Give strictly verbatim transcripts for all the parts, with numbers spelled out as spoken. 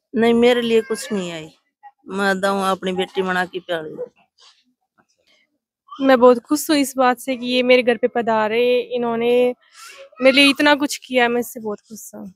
नहीं, मेरे लिए कुछ नहीं आई। मैं दऊँ अपनी बेटी बना के प्यारी। मैं बहुत खुश हूँ इस बात से कि ये मेरे घर पे पधारे, इन्होंने मेरे लिए इतना कुछ किया, मैं इससे बहुत खुश हूँ।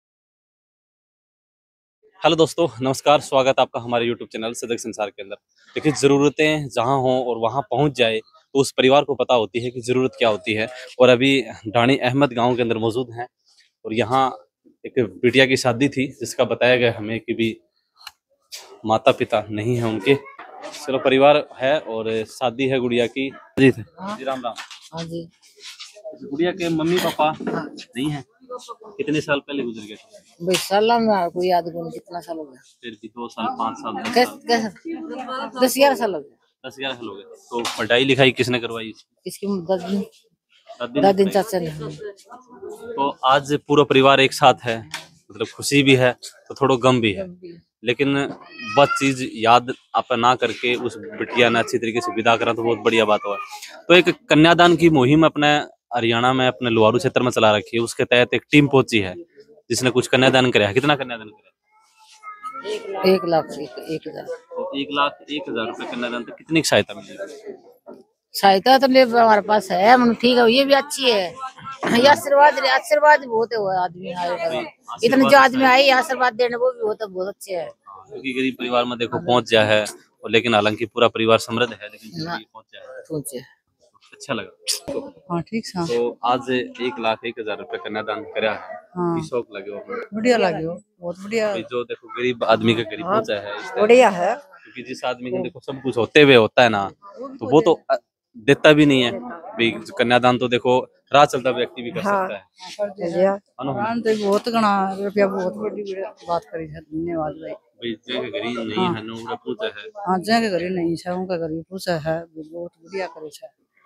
हेलो दोस्तों, नमस्कार। स्वागत है आपका हमारे यूट्यूब चैनल सदक संसार के अंदर। देखिए, ज़रूरतें जहां हों और वहां पहुंच जाए तो उस परिवार को पता होती है कि ज़रूरत क्या होती है। और अभी डाणी अहमद गांव के अंदर मौजूद हैं और यहाँ एक बिटिया की शादी थी जिसका बताया गया हमें कि भी माता पिता नहीं है उनके। चलो, परिवार है और शादी है गुड़िया की। जी थे जी, राम राम। हाँ जी। गुड़िया के मम्मी पापा नहीं है। कितने साल पहले गुजर गए? भाई साल में कोई याद को नहीं, कितना साल हो गया? फिर भी दो साल, पाँच साल, दस कैस, साल कैस, दस ग्यारह साल हो गया। दस ग्यारह साल हो गए। तो पढ़ाई लिखाई किसने करवाई इसकी? इसकी दस दिन दादी ने दस दिन कराई। चाचा ने। तो आज पूरा परिवार एक साथ है, मतलब खुशी भी है तो थोड़ा गम भी है। लेकिन बस चीज याद आप ना करके उस बिटिया ने अच्छी तरीके से विदा करा तो बहुत बढ़िया बात हुआ। तो एक कन्यादान की मुहिम अपने हरियाणा में अपने लोहारू क्षेत्र में चला रखी है। उसके तहत एक टीम पहुंची है जिसने कुछ कन्यादान कराया। कितना कन्यादान कराया? एक लाख एक एक हजार। तो एक लाख एक हजार रुपए कन्यादान। तो कितनी सहायता मिली? सहायता तो ले हमारे पास है, मतलब ठीक है, ये भी अच्छी है। ये आशीर्वाद आशीर्वाद बहुत है, वो आदमी आए, इतने जो आदमी आए आशीर्वाद देने, वो भी होता बहुत अच्छे है। क्योंकि गरीब परिवार में देखो पहुंच गया है, और लेकिन हालांकि पूरा परिवार समृद्ध है, लेकिन फिर भी पहुंच गया है। सोचे अच्छा लगा। हाँ ठीक है। तो आज एक लाख एक हजार रुपए कन्यादान कराया है। हाँ। शौक लगे हो? बढ़िया लगे हो, बहुत बढ़िया। भाई जो देखो गरीब आदमी के करीब पहुंचा है इस तरह। बढ़िया है, क्योंकि जिस आदमी के देखो सब कुछ होते हुए होता है ना, तो वो तो अ, देता भी नहीं है भाई। कन्यादान तो देखो राह चलता व्यक्ति भी कर सकता है। हाँ तो बहुत गणा रुपया, बहुत बड़ी बात करी है। धन्यवाद भाई। भाई जे के गरीब नहीं है ना, उनका पूछा है। हाँ जे के गरीब नहीं है, उनका गरीब पूछा है, बहुत बढ़िया करे है।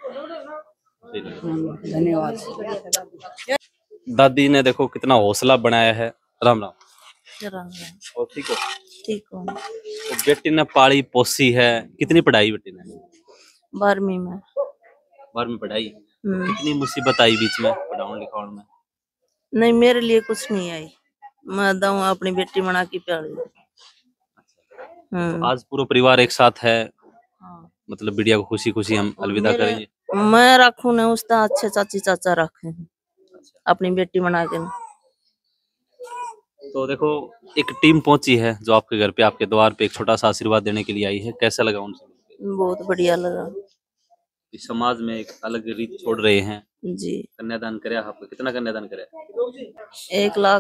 धन्यवाद। दादी ने देखो कितना हौसला बनाया है। राम राम। राम राम। और ठीक हो? ठीक हो। तो बेटी ने पाली पोसी है। कितनी पढ़ाई बेटी ने? बारहवीं में। बारहवीं पढ़ाई। कितनी मुसीबत आई बीच में पढ़ाने लिखाने में? नहीं, मेरे लिए कुछ नहीं आई। मैं दऊँ अपनी बेटी बना के प्यारी। तो आज पूरा परिवार एक साथ है। हाँ। मतलब बिटिया को खुशी खुशी हम अलविदा करेंगे। मैं रखू ना उसका अच्छे चाची चाचा रखे अपनी बेटी बना के। तो देखो, एक टीम पहुंची है जो आपके घर पे, आपके द्वार पे एक छोटा सा आशीर्वाद देने के लिए आई है। कैसा लगा उनसे? बहुत बढ़िया लगा। इस समाज में एक अलग रीत छोड़ रहे हैं जी। कन्यादान करे आपको। कितना कन्यादान करे? एक लाख।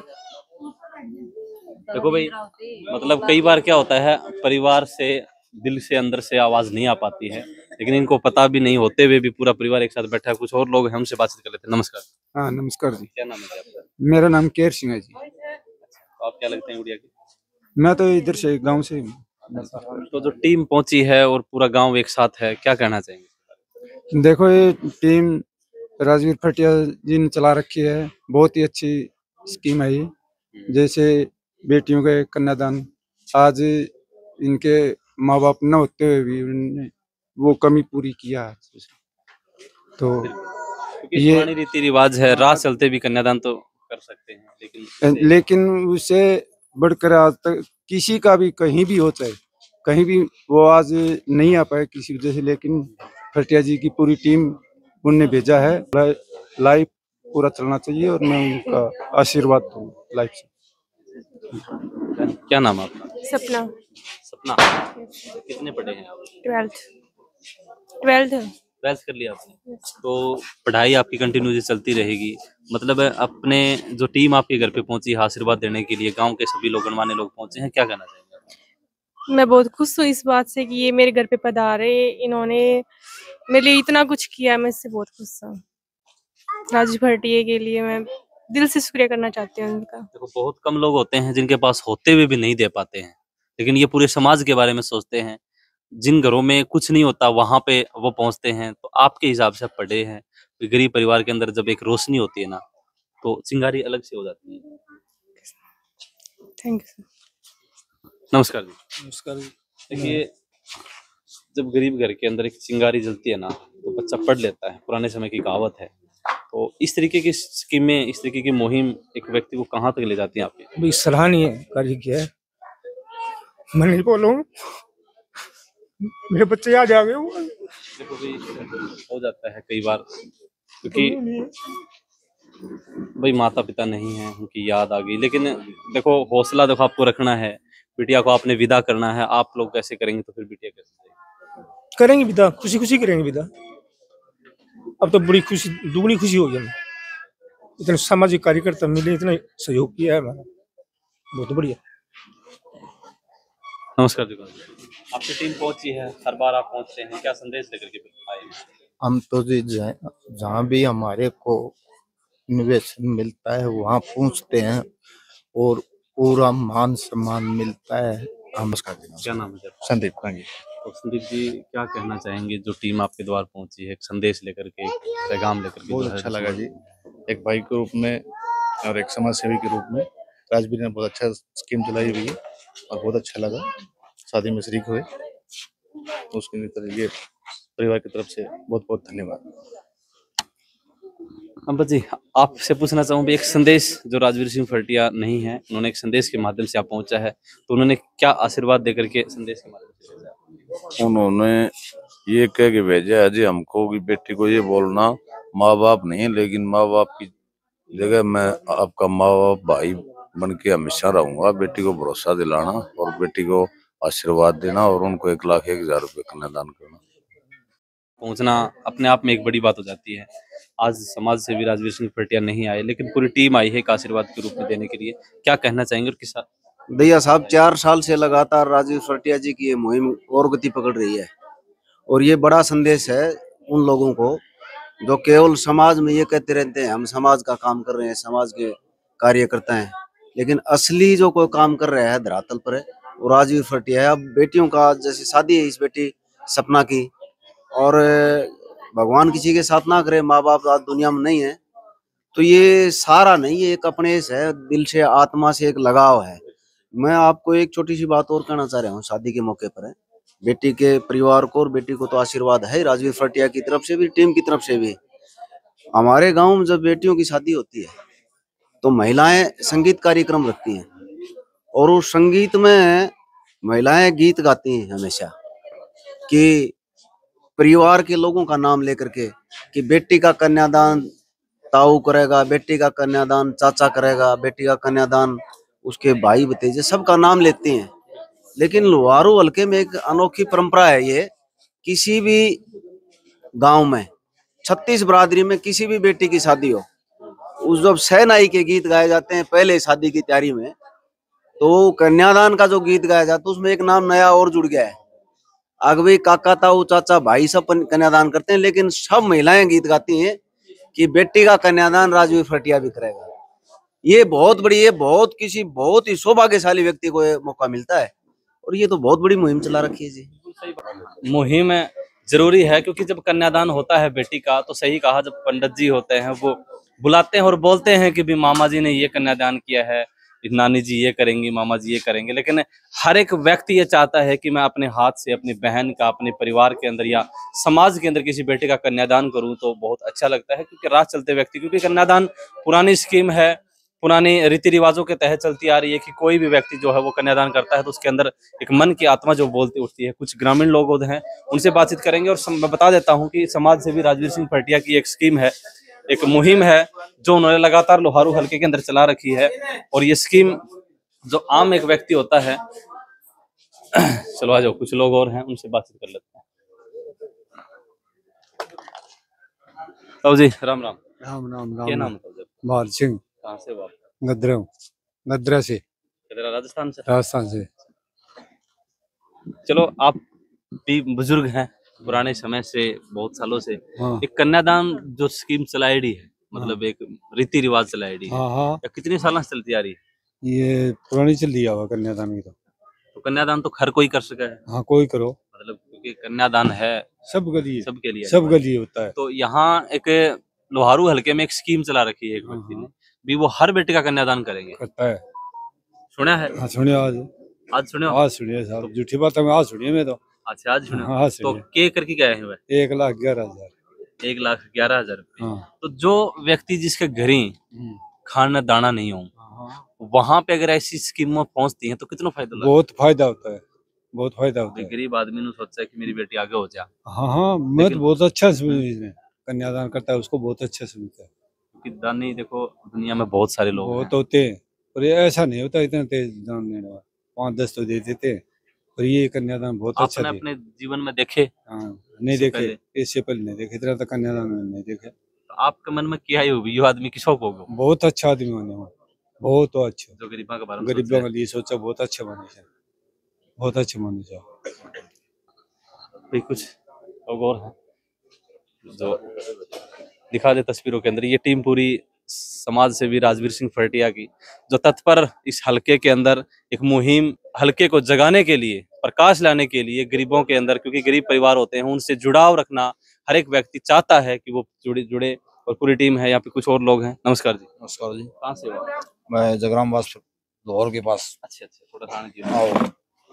देखो भाई, मतलब कई बार क्या होता है, परिवार से दिल से अंदर से आवाज नहीं आ पाती है, लेकिन इनको पता भी नहीं होते हुए भी पूरा परिवार एक साथ बैठा है। कुछ और लोग हैं, हमसे बातचीत कर लेते हैं। नमस्कार। हाँ नमस्कार जी। क्या नाम है आपका? मेरा नाम केर सिंह है जी। तो आप क्या लगते हैं गुड़िया की? मैं तो इधर से गांव से। तो जो टीम पहुंची है और पूरा गांव एक साथ है, क्या कहना चाहेंगे? देखो, ये टीम राजवीर फटिया जी ने चला रखी है, बहुत ही अच्छी स्कीम है ये। जैसे बेटियों के कन्यादान, आज इनके माँ बाप न होते हुए भी उन्होंने वो कमी पूरी किया। तो ये पुरानी रीति रिवाज है, राह चलते भी कन्यादान तो कर सकते हैं, लेकिन लेकिन उससे बढ़कर आज तक किसी का भी कहीं भी हो, चाहे कहीं भी वो आज नहीं आ पाए किसी वजह से, लेकिन फटिया जी की पूरी टीम उनने भेजा है। लाइफ पूरा चलना चाहिए और मैं उनका आशीर्वाद दूँ लाइफ से। क्या नाम है आपका? सपना। सपना। कितने पढ़े हैं आप? ट्वेल्थ। ट्वेल्थ ट्वेल्थ कर लिया आपने? तो पढ़ाई आपकी कंटिन्यू चलती रहेगी। मतलब अपने जो टीम आपके घर पे पहुंची आशीर्वाद देने के लिए, गांव के सभी लोग गणमान्य लोग पहुंचे हैं, क्या कहना चाहेंगे? मैं बहुत खुश हूँ इस बात से कि ये मेरे घर पे पधारे, इन्होंने मेरे लिए इतना कुछ किया, मैं इससे बहुत खुश हूँ। राजू भटिया के लिए मैं दिल से शुक्रिया करना चाहती हूँ उनका। देखो, बहुत कम लोग होते हैं जिनके पास होते हुए भी नहीं दे पाते हैं, लेकिन ये पूरे समाज के बारे में सोचते हैं। जिन घरों में कुछ नहीं होता वहां पे वो पहुंचते हैं। तो आपके हिसाब से पढ़े हैं, गरीब परिवार के अंदर जब एक रोशनी होती है ना, तो चिंगारी अलग से हो जाती है। Thank you. नमस्कार जी। नमस्कार। देखिए, जब गरीब घर के अंदर एक चिंगारी जलती है ना, तो बच्चा पढ़ लेता है। पुराने समय की कहावत है। तो इस तरीके की स्कीमें, इस तरीके की मुहिम एक व्यक्ति को कहाँ तक ले जाती है आपके? सराहनीय कार्य किया है। मैं नहीं बोलूँ, मेरे बच्चे आज आ गए वो। देखो भी हो जाता है कई बार, क्योंकि भाई माता पिता नहीं है, उनकी याद आ गई। लेकिन देखो हौसला देखो आपको रखना है, बिटिया को आपने विदा करना है। आप लोग कैसे करेंगे तो फिर बिटिया कैसे जाएगी? करेंगे विदा, खुशी खुशी करेंगे विदा। अब तो बड़ी खुशी, दुगनी खुशी हो गई। इतने सामाजिक कार्यकर्ता मिले, इतना सहयोग किया है हमारा, बहुत बढ़िया। नमस्कार जी, आपकी टीम पहुंची है, हर बार आप पहुंचते हैं, क्या संदेश लेकर के आए हैं? हम तो जी जहाँ भी हमारे को निवेशन मिलता है वहाँ पहुँचते हैं और पूरा मान सम्मान मिलता है। नमस्कार जी। क्या नाम है? संदीप कांगी। तो संदीप जी क्या कहना चाहेंगे, जो टीम आपके द्वार पहुंची है, एक संदेश लेकर के, एक पैगाम लेकर के? बहुत अच्छा लगा जी, एक भाई के रूप में और एक समाज सेवी के रूप में राजवीर ने बहुत अच्छा स्कीम चलाई हुई है और बहुत अच्छा लगा। शादी में शरीक हुए तो उसके लिए परिवार की तरफ से बहुत बहुत धन्यवाद। अंबत जी, आपसे पूछना चाहूँ एक संदेश, जो राजवीर सिंह फरटिया नहीं है, उन्होंने एक संदेश के माध्यम से आप पहुंचा है, तो उन्होंने क्या आशीर्वाद देकर के संदेश के माध्यम से भेजा? उन्होंने ये कह के भेजा है जी हमको कि बेटी को ये बोलना, माँ बाप नहीं लेकिन माँ बाप की जगह मैं आपका माँ बाप भाई बन के हमेशा रहूंगा। बेटी को भरोसा दिलाना और बेटी को आशीर्वाद देना और उनको एक लाख एक हजार रुपये कन्यादान करना। पहुंचना अपने आप में एक बड़ी बात हो जाती है। आज समाज सेवी राजवीर सिंह फरटिया नहीं आए, लेकिन पूरी टीम आई है एक आशीर्वाद के रूप में देने के लिए। क्या कहना चाहेंगे और किस? दैया साहब, चार साल से लगातार राजवीर फरटिया जी की ये मुहिम और गति पकड़ रही है और ये बड़ा संदेश है उन लोगों को जो केवल समाज में ये कहते रहते हैं हम समाज का काम कर रहे हैं, समाज के कार्यकर्ता हैं, लेकिन असली जो कोई काम कर रहा है धरातल पर है वो राजवीर फरटिया है। अब बेटियों का जैसे शादी है इस बेटी सपना की, और भगवान किसी के साथ ना करे, माँ बाप आज दुनिया में नहीं है, तो ये सारा नहीं, ये एक अपने से दिल से आत्मा से एक लगाव है। मैं आपको एक छोटी सी बात और कहना चाह रहा हूँ, शादी के मौके पर है बेटी के परिवार को, और बेटी को तो आशीर्वाद है राजवीर फरटिया की तरफ से भी, टीम की तरफ से भी। हमारे गांव में जब बेटियों की शादी होती है तो महिलाएं संगीत कार्यक्रम रखती हैं और उस संगीत में महिलाएं गीत गाती हैं हमेशा कि परिवार के लोगों का नाम लेकर के कि बेटी का कन्यादान ताऊ करेगा, बेटी का कन्यादान चाचा करेगा, बेटी का कन्यादान उसके भाई भतीजे, सबका नाम लेती हैं। लेकिन लोहारू हल्के में एक अनोखी परंपरा है ये, किसी भी गांव में छत्तीस बरादरी में किसी भी बेटी की शादी हो, उस जब सहनाई के गीत गाए जाते हैं पहले शादी की तैयारी में, तो कन्यादान का जो गीत गाया जाता है उसमें एक नाम नया और जुड़ गया है। अगवे काका ताऊ चाचा भाई सब कन्यादान करते हैं, लेकिन सब महिलाएं गीत गाती हैं कि बेटी का कन्यादान राजवीर फरटिया भी करेगा। ये बहुत बड़ी, ये बहुत किसी बहुत ही सौभाग्यशाली व्यक्ति को ये मौका मिलता है और ये तो बहुत बड़ी मुहिम चला रखी है जी। मुहिम जरूरी है, क्योंकि जब कन्यादान होता है बेटी का, तो सही कहा, जब पंडित जी होते हैं वो बुलाते हैं और बोलते हैं कि भी मामा जी ने ये कन्यादान किया है, नानी जी ये करेंगी, मामा जी ये करेंगे, लेकिन हर एक व्यक्ति ये चाहता है कि मैं अपने हाथ से अपनी बहन का, अपने परिवार के अंदर या समाज के अंदर किसी बेटे का कन्यादान करूं तो बहुत अच्छा लगता है। क्योंकि राह चलते व्यक्ति, क्योंकि कन्यादान पुरानी स्कीम है, पुरानी रीति रिवाजों के तहत चलती आ रही है कि कोई भी व्यक्ति जो है वो कन्यादान करता है तो उसके अंदर एक मन की आत्मा जो बोलती उठती है। कुछ ग्रामीण लोग हैं, उनसे बातचीत करेंगे और मैं बता देता हूँ कि समाज सेवी राजवीर सिंह फरटिया की एक स्कीम है, एक मुहिम है जो उन्होंने लगातार लोहारू हल्के के अंदर चला रखी है। और ये स्कीम जो आम एक व्यक्ति होता है, चलो आ जाओ, कुछ लोग और हैं उनसे बातचीत कर लेते हैं। तो जी राम राम। राम राम राम। क्या नाम है? भाल सिंह। कहाँ से बात? गद्रा गद्रा से। राजस्थान से? राजस्थान से। चलो, आप भी बुजुर्ग हैं, पुराने समय से, बहुत सालों से हाँ। एक कन्यादान जो स्कीम चलाएड़ी है, मतलब हाँ। एक रीति रिवाज चलाएड़ी है, हाँ हाँ। कितने साल से चलती आ रही है? ये पुरानी चल दिया हुआ कन्यादान की। तो तो कन्यादान तो हर कोई कर सके है। हाँ, कोई करो, मतलब क्योंकि कन्यादान है सब गली सबके लिए, सब गली होता है। तो यहाँ एक लोहारू हल्के में एक स्कीम चला रखी है, एक व्यक्ति ने भी, वो हर बेटे का कन्यादान करेंगे, करता है। सुना है? हाँ सुनिए, आज आज सुने? आज सुनिए साहब, झूठी बात है, आज सुनिए मैं तो। अच्छा, आज सुने? हाँ, तो के करके गए हैं? एक लाख ग्यारह हजार एक लाख ग्यारह हजार रुपये। हाँ। तो जो व्यक्ति जिसके घर ही खाना दाना नहीं हो, वहां पे अगर ऐसी स्कीम पहुंचती हैं तो कितना फायदा लगता बहुत फायदा होता है, बहुत फायदा होता है? है। गरीब आदमी ने सोचा है कि मेरी बेटी आगे हो जाए, हाँ हाँ, मैं लेकिन- तो बहुत अच्छा इसमें कन्यादान करता है, उसको बहुत अच्छा सुनता है। क्योंकि दानी देखो दुनिया में बहुत सारे लोग बहुत हैं। होते हैं, और ये ऐसा नहीं होता इतना तेज दान देने वाला, पाँच दस तो दे देते हैं, और ये कन्यादान बहुत अच्छा आपने दे। अपने जीवन में देखे? हाँ, नहीं इससे देखे, पहले? इससे पहले नहीं देखे, इतना तो कन्यादान में नहीं देखे। तो आपके मन में क्या ही होगी यो आदमी की शौक होगा बहुत अच्छा आदमी होने वो, बहुत तो अच्छा, जो गरीबा के बारे में गरीबों के लिए सोचा, बहुत अच्छा बने चाहिए, बहुत अच्छा बने चाहिए। कोई कुछ लोग और हैं जो दिखा दे तस्वीरों के अंदर। ये टीम पूरी समाज सेवी राजवीर सिंह फरटिया की, जो तत्पर इस हलके के अंदर एक मुहिम हलके को जगाने के लिए, प्रकाश लाने के लिए गरीबों के अंदर, क्योंकि गरीब परिवार होते हैं उनसे जुड़ाव रखना हर एक व्यक्ति चाहता है कि वो जुड़े जुड़े और पूरी टीम है। यहाँ पे कुछ और लोग हैं। नमस्कार जी। नमस्कार जी, कहाँ से हो? मैं जगराम वास लाहौर के पास। अच्छा अच्छा, थोड़ा थाने जी। आओ।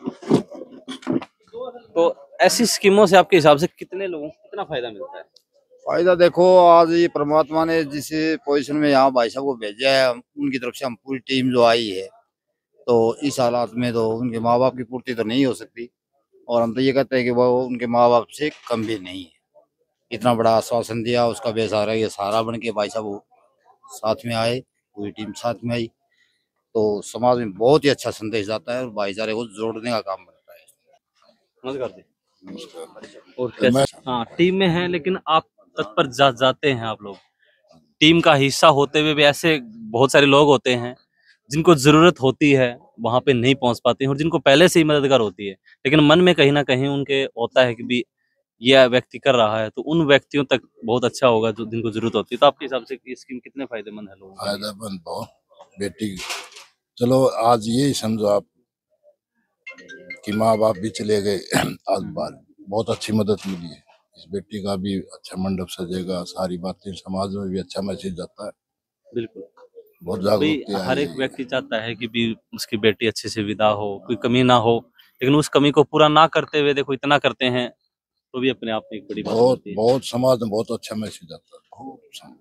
तो ऐसी स्कीमों से आपके हिसाब से कितने लोगों को कितना फायदा मिलता है? फायदा देखो, आज ये परमात्मा ने जिस पोजीशन में यहाँ भाई साहब को भेजा है, उनकी तरफ से हम पूरी टीम जो आई है, तो इस हालात में तो उनके माँ बाप की पूर्ति तो नहीं हो सकती, और हम तो ये कहते हैं कि वो उनके माँ बाप से कम भी नहीं है। इतना बड़ा आश्वासन दिया, उसका बेसहारा ये सहारा बन के भाई साहब वो साथ में आए, पूरी टीम साथ में आई, तो समाज में बहुत ही अच्छा संदेश जाता है और भाईचारे को जोड़ने का काम करता है। नमस्कार जी। और कैसे? हाँ, टीम में है, लेकिन आप तत्पर जा, जाते हैं आप लोग टीम का हिस्सा होते हुए भी। ऐसे बहुत सारे लोग होते हैं जिनको जरूरत होती है, वहां पे नहीं पहुंच पाते हैं, और जिनको पहले से ही मददगार होती है, लेकिन मन में कहीं ना कहीं उनके होता है कि भी यह व्यक्ति कर रहा है, तो उन व्यक्तियों तक बहुत अच्छा होगा जो जिनको जरूरत होती है। तो आपके हिसाब से ये स्कीम कितने फायदेमंद है लोगों को? फायदेमंद बहुत बेटी, चलो आज ये समझो आप कि माँ बाप भी चले गए, आज बात बहुत अच्छी मदद मिली है। इस बेटी का भी अच्छा मंडप सजेगा, सारी बातें समाज में भी अच्छा मैसेज जाता है। बिल्कुल, बहुत भाई जागरूकता हर है। एक व्यक्ति चाहता है कि भी उसकी बेटी अच्छे से विदा हो, कोई कमी ना हो, लेकिन उस कमी को पूरा ना करते हुए देखो इतना करते हैं, तो भी अपने आप में एक बड़ी बात बहुत होती है। बहुत समाज में बहुत अच्छा मैसेज जाता है। बहुत सम-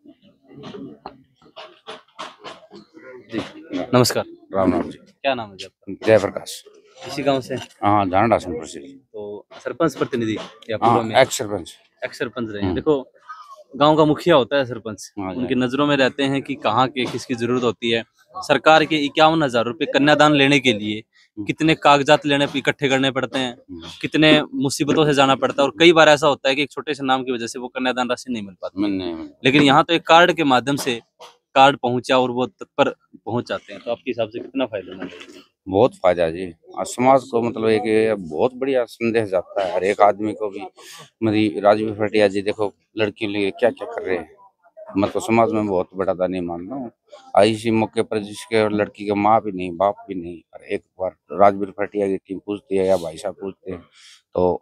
जी नमस्कार। राम राम जी। क्या नाम है जी आपका? जयप्रकाश। इसी गांव से? हाँ, झांडा हसनपुर से। तो सरपंच प्रतिनिधि या हाँ, पूर्व में? एक्स सरपंच। एक्स सरपंच रहे हैं। देखो गांव का मुखिया होता है सरपंच, हाँ जी। उनकी नजरों में रहते हैं कि कहाँ के किसकी जरूरत होती है। सरकार के इक्यावन हजार रुपये कन्यादान लेने के लिए कितने कागजात लेने इकट्ठे करने पड़ते हैं, कितने मुसीबतों से जाना पड़ता है, और कई बार ऐसा होता है कि एक छोटे से नाम की वजह से वो कन्यादान राशि नहीं मिल पाती। नहीं, लेकिन यहाँ तो एक कार्ड के माध्यम से कार्ड पहुंचा और वो तत्पर पहुंच जाते हैं। तो आपके हिसाब से कितना फायदेमंद है? बहुत फायदा है जी। और समाज को मतलब एक ये बहुत बढ़िया संदेश जाता है हर एक आदमी को भी। मेरी राजवीर फरटिया जी देखो लड़कियों के लिए क्या क्या कर रहे हैं, मैं तो समाज में बहुत बड़ा दानी मान रहा हूँ। आई इसी मौके पर जिसके लड़की के माँ भी नहीं, बाप भी नहीं, और एक बार राजवीर फरटिया की टीम पूछती है या भाई साहब पूछते हैं, तो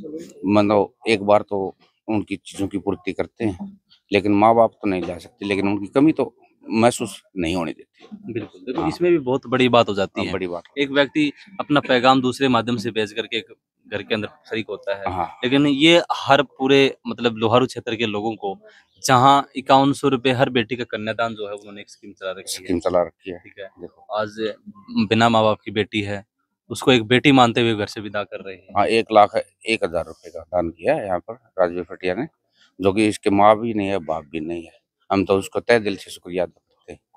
मतलब एक बार तो उनकी चीजों की पूर्ति करते हैं, लेकिन माँ बाप तो नहीं ला सकते, लेकिन उनकी कमी तो महसूस नहीं होने देती। बिल्कुल, देखो हाँ। इसमें भी बहुत बड़ी बात हो जाती हाँ, है। बड़ी बात। एक व्यक्ति अपना पैगाम दूसरे माध्यम से भेज करके एक घर के अंदर शरीक होता है, हाँ। लेकिन ये हर पूरे मतलब लोहारू क्षेत्र के लोगों को, जहाँ इक्यावन सौ रुपए हर बेटी का कन्यादान जो है उन्होंने एक स्कीम चला रखी है। स्कीम चला रखी है। ठीक है, देखो आज बिना माँ बाप की बेटी है, उसको एक बेटी मानते हुए घर से विदा कर रहे हैं। हाँ, एक लाख एक हजार रुपए का दान किया है यहाँ पर राजवीर फटिया ने, जो कि इसके माँ भी नहीं है, बाप भी नहीं है। हम तो उसको तहे दिल से शुक्रिया अदा करते हैं।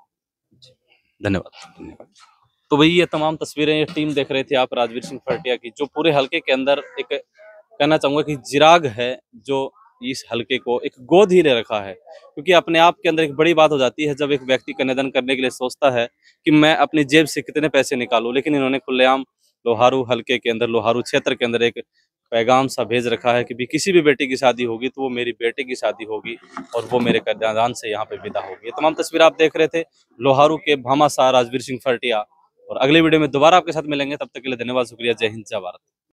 धन्यवाद। धन्यवाद। तो भाई ये तमाम तस्वीरें ये टीम देख रहे थे आप राजवीर सिंह फरटिया की, जो पूरे हलके के अंदर एक कहना चाहूंगा कि चिराग है, जो इस हलके को एक गोद ही ले रखा है। क्योंकि अपने आप के अंदर एक बड़ी बात हो जाती है जब एक व्यक्ति कन्यादान करने के लिए सोचता है कि मैं अपनी जेब से कितने पैसे निकालूं, लेकिन इन्होंने खुलेआम लोहारू हलके के अंदर, लोहारू क्षेत्र के अंदर एक पैगाम सा भेज रखा है कि भी किसी भी बेटी की शादी होगी तो वो मेरी बेटे की शादी होगी और वो मेरे कन्यादान से यहाँ पे विदा होगी। ये तमाम तस्वीर आप देख रहे थे लोहारू के भामाशाह राजवीर सिंह फरटिया, और अगले वीडियो में दोबारा आपके साथ मिलेंगे। तब तक के लिए धन्यवाद, शुक्रिया, जय हिंद, जय भारत।